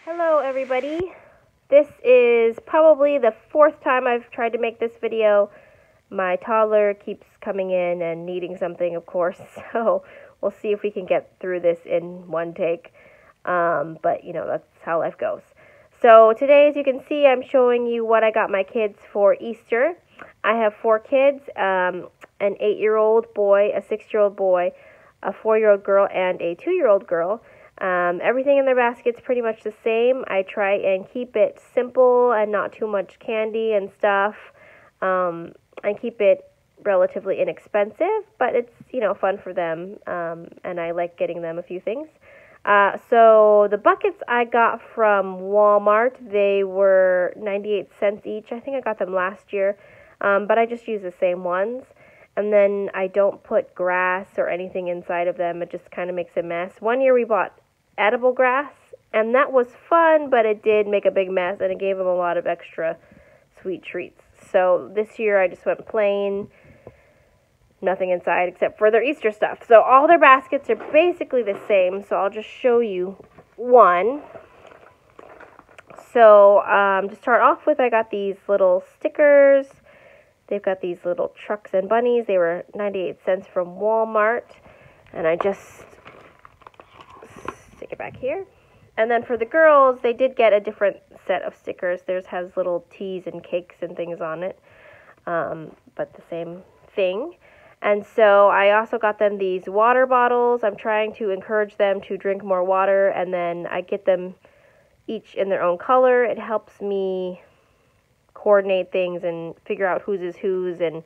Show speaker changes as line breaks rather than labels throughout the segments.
Hello everybody. This is probably the fourth time I've tried to make this video. My toddler keeps coming in and needing something, of course, so we'll see if we can get through this in one take. But you know, that's how life goes. So today, as you can see, I'm showing you what I got my kids for Easter. I have 4 kids, an 8-year-old boy, a 6-year-old boy, a 4-year-old girl, and a 2-year-old girl. Everything in their basket's pretty much the same. I try and keep it simple and not too much candy and stuff, and keep it relatively inexpensive, but it's, you know, fun for them, and I like getting them a few things. So the buckets I got from Walmart, they were 98 cents each. I think I got them last year, but I just use the same ones. And then I don't put grass or anything inside of them. It just kind of makes a mess. One year we bought edible grass, and that was fun, but it did make a big mess, and it gave them a lot of extra sweet treats. So this year I just went plain, nothing inside except for their Easter stuff. So all their baskets are basically the same, so I'll just show you one. So to start off with, I got these little stickers. They've got these little trucks and bunnies. They were 98 cents from Walmart, and I just stick it back here. And then for the girls, they did get a different set of stickers. Theirs has little teas and cakes and things on it, but the same thing. And so I also got them these water bottles. I'm trying to encourage them to drink more water, and then I get them each in their own color. It helps me coordinate things and figure out whose is whose, and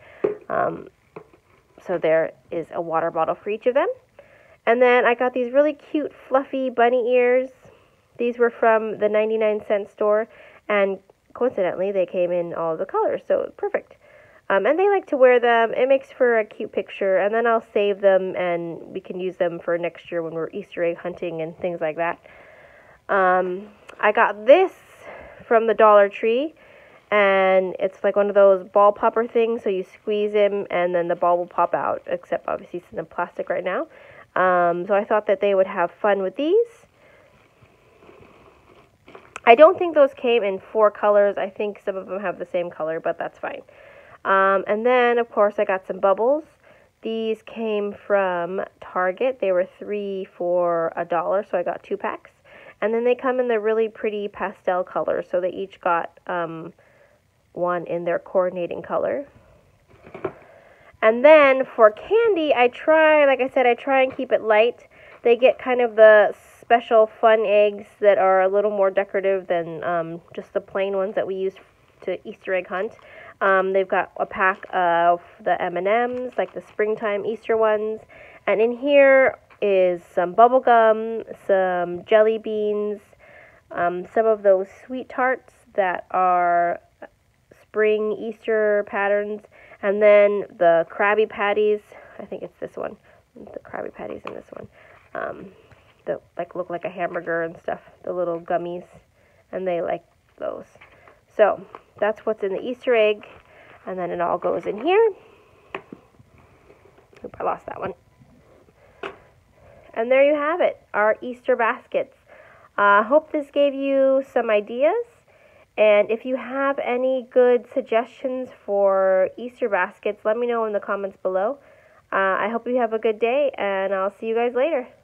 so there is a water bottle for each of them. And then I got these really cute fluffy bunny ears. These were from the 99-cent store, and coincidentally they came in all the colors, so perfect. And they like to wear them. It makes for a cute picture, and then I'll save them and we can use them for next year when we're Easter egg hunting and things like that. I got this from the Dollar Tree, and it's like one of those ball popper things, so you squeeze him and then the ball will pop out, except obviously it's in the plastic right now. So I thought that they would have fun with these. I don't think those came in 4 colors. I think some of them have the same color, but that's fine. And then, of course, I got some bubbles. These came from Target. They were 3 for $1, so I got 2 packs. And then they come in the really pretty pastel colors, so they each got one in their coordinating color. And then for candy, like I said, I try and keep it light. They get kind of the special fun eggs that are a little more decorative than just the plain ones that we use to Easter egg hunt. They've got a pack of the M&Ms, like the springtime Easter ones. And in here is some bubble gum, some jelly beans, some of those sweet tarts that are spring Easter patterns, and then the Krabby Patties. I think it's this one. The Krabby Patties in this one. That like look like a hamburger and stuff. The little gummies, and they like those. So that's what's in the Easter egg, and then it all goes in here. Oop, I lost that one. And there you have it, our Easter baskets. Hope this gave you some ideas. And if you have any good suggestions for Easter baskets, let me know in the comments below. I hope you have a good day, and I'll see you guys later.